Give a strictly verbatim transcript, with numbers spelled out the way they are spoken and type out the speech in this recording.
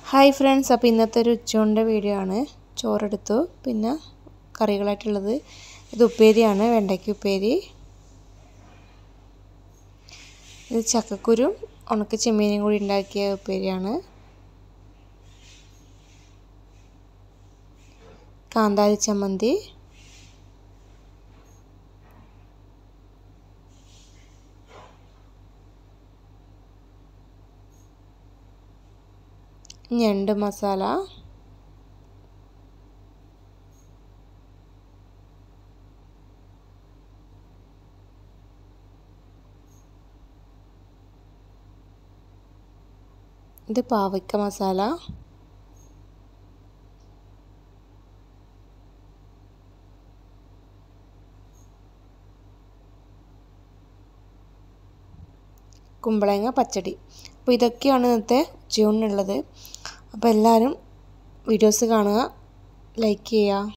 Hi friends, അപ്പോൾ ഇന്നത്തെ ഒരു ഉച്ചയുടെ വീഡിയോ ആണ്. ചോറെടുത്തു, പിന്നെ കറികളായിട്ടുള്ളത് ഇത് ഉപ്പേരിയാണ്, വെണ്ടയ്ക്ക ഉപ്പേരി. ഇത് ചക്കക്കുരും ഉണക്ക ചെമ്മീനും കൂടി ഉണ്ടാക്കിയ ഉപ്പേരിയാണ്. കാന്താരി ചമ്മന്തി, ഞണ്ട് മസാല, ഇത് പാവയ്ക്ക മസാല, കുമ്പളങ്ങ പച്ചടി. അപ്പോൾ ഇതൊക്കെയാണ് ഇന്നത്തെ ഉച്ചയൂണിനുള്ളത്. അപ്പോൾ എല്ലാവരും വീഡിയോസ് കാണുക, ലൈക്ക് ചെയ്യുക.